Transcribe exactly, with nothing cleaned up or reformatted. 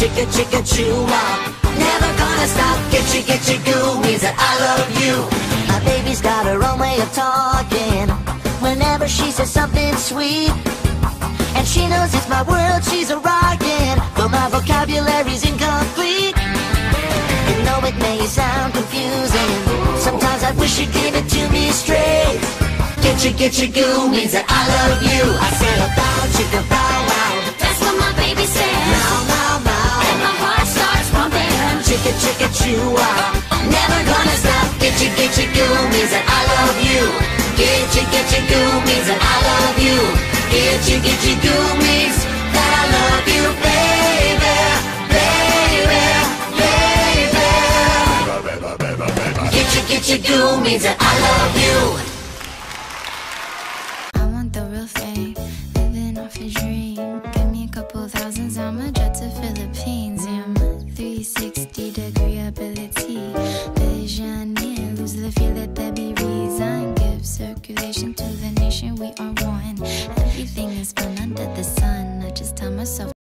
chicka chicka chew up. Never gonna stop. Gitchi gitchi goo means that I love you. My baby's got her own way of talking whenever she says something sweet. And she knows it's my world she's a rockin', but my vocabulary's incomplete. You know it may sound confusing, sometimes I wish you'd give it to me straight. Gitchi gitchi goo means that I love you. I said a bow chicka bow wow. That's what my baby says. Now now now. And my heart starts pumping. Chicka chicka chew up. Never gonna stop. Gitchi gitchi goo means that I love you. Gitchi gitchi goo means that I love you. Gitchi gitchi goo means that I love you, baby, baby, baby. Gitchi gitchi goo means that I love you. I want the real thing, living off a dream. Give me a couple thousands, I'ma jet to Philippines. Yeah, I'm three sixty degree ability, vision in, lose the feel that there be reason. Give circulation to the nation, we are one. Everything is fun under the sun. I just tell myself